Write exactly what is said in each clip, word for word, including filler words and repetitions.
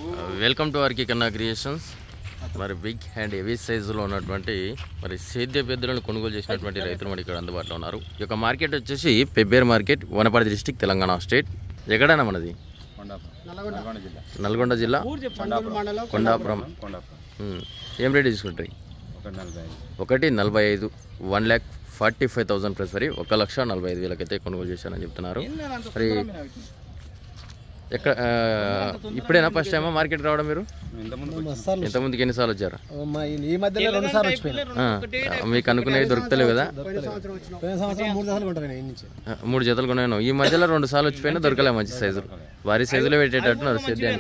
Welcome to R K Kanna creations. మరి big and heavy సైజులో ఉన్నటువంటి మరి సేద్య పెద్దలను కొనుగోలు చేసినటువంటి రైతులు మరి ఇక్కడ అందుబాటులో ఉన్నారు. ఈ యొక్క మార్కెట్ వచ్చేసి Pebbair market, Wanaparthy district, Telangana state. ఎక్కడైనా మనది నల్గొండ జిల్లా కొండాపురం. ఏం రేట్ తీసుకుంటాయి? ఒకటి నలభై ఐదు one lakh forty five thousand plus మరి ఒక లక్ష నలభై ఐదు వేలకైతే కొనుగోలు చేశారని చెప్తున్నారు. మరి ఎక్కడ ఇప్పుడేనా ఫస్ట్ టైమా మార్కెట్ రావడం? మీరు ఇంతకుముందుకి ఎన్నిసార్లు వచ్చారు? మీకు అనుకునేవి దొరుకుతలేవు కదా? మూడు జతలు కొన్నాను. ఈ మధ్యలో రెండు సార్లు వచ్చిపోయినా దొరకలే మంచి సైజులు, భారీ సైజులో పెట్టేటట్టున్నారు.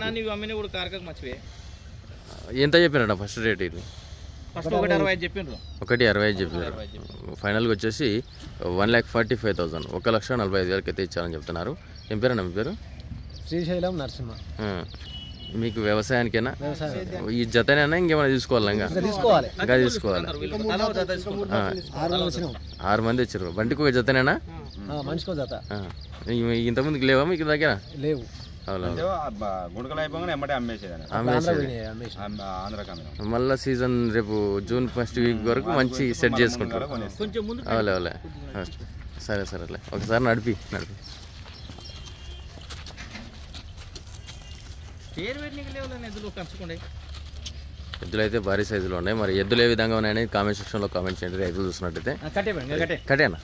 ఎంత చెప్పినట్ట ఫస్ట్ రేట్? ఇది ఒకటి అరవై ఐదు చెప్పినారు. ఫైనల్గా వచ్చేసి one lakh forty five thousand ఒక లక్ష నలభై ఐదు వేలకి అయితే ఇచ్చారని చెప్తున్నారు. ఏం పేరన్నా మీ పేరు? శ్రీశైలం నరసింహ. మీకు వ్యవసాయానికేనా? ఈ జతనేనా ఇంకేమైనా తీసుకోవాలా? ఇంకా తీసుకోవాలి ఇంకా తీసుకోవాలి. ఆరు మంది వచ్చారు. బండికి ఒక జతనేనా? మనిషికో జత. ఇంతకుముందుకు లేవా మీకు దగ్గర? లేవు. మళ్ళా సీజన్ రేపు జూన్ ఫస్ట్ వీక్ వరకు మంచి సెట్ చేసుకుంటారు. అవలే అవలే సరే సరే అట్లా ఒకసారి నడిపి నడిపి ఎద్దులు అయితే భారీ సైజులో ఉన్నాయి. మరి ఎద్దులు ఏ విధంగా ఉన్నాయని కామెంట్ సెక్షన్లో కామెంట్ చేయండి. రైతులు చూసినట్టయితే కటేనా?